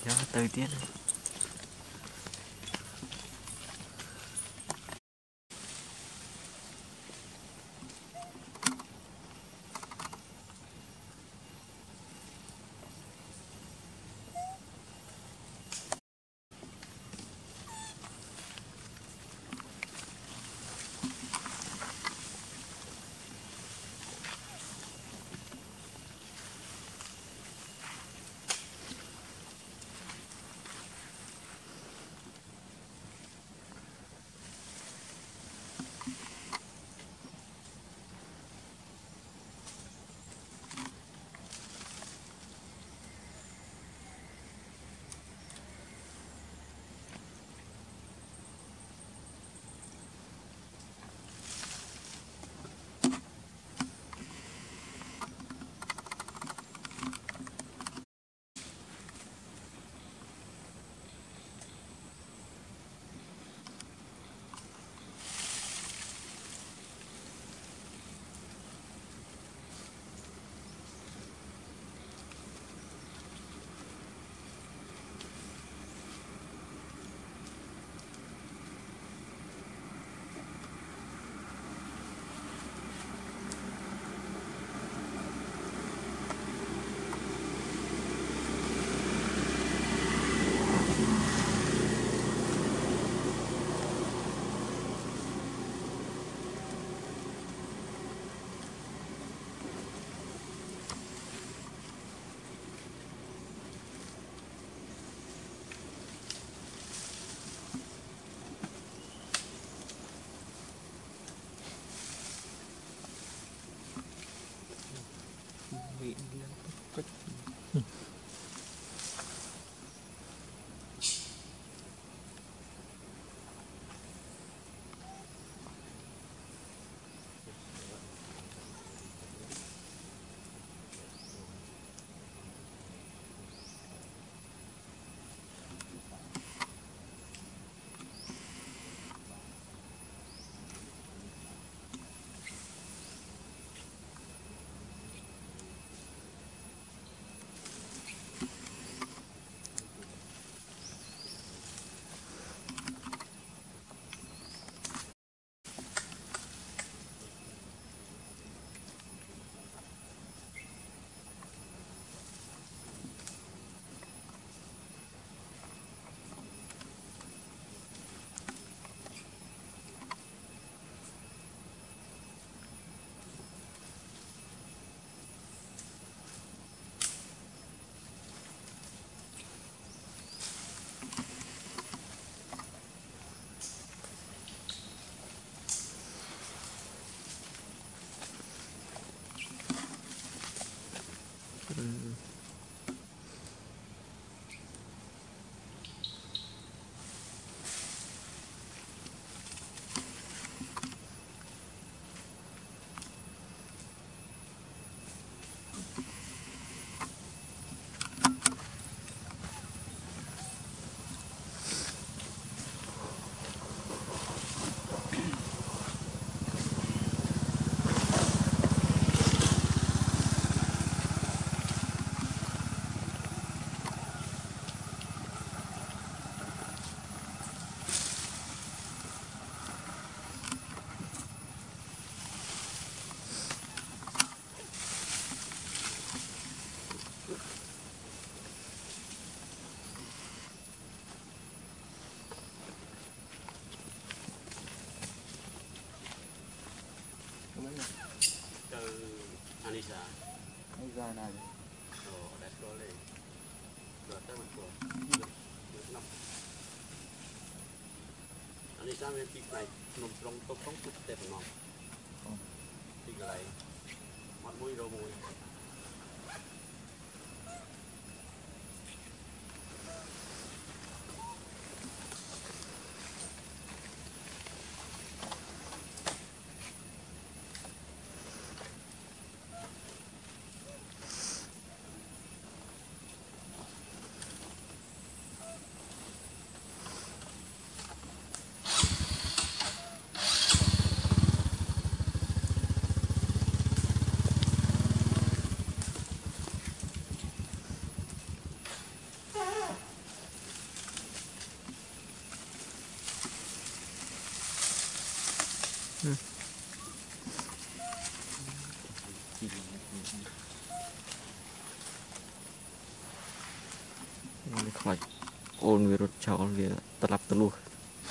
Nó từ tiết. Vị cách Anissa. ra này. That's go lên. Rồi tới mặt của. Anissaមានពីផ្នែកក្នុងត្រង់តុកតុងទឹកតែប៉ុណ្ណោះពីកន្លែងមាត់មួយរោមួយខ្លាចអូនវារត់ចោលវាត្រឡប់ទៅលុះ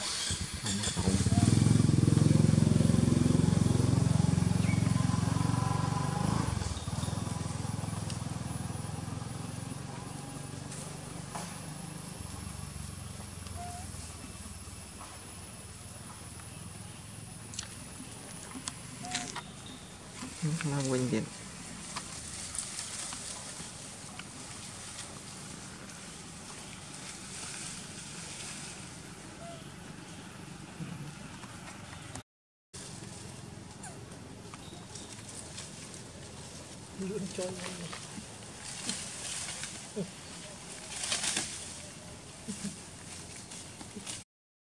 ឡើងវិញទៀត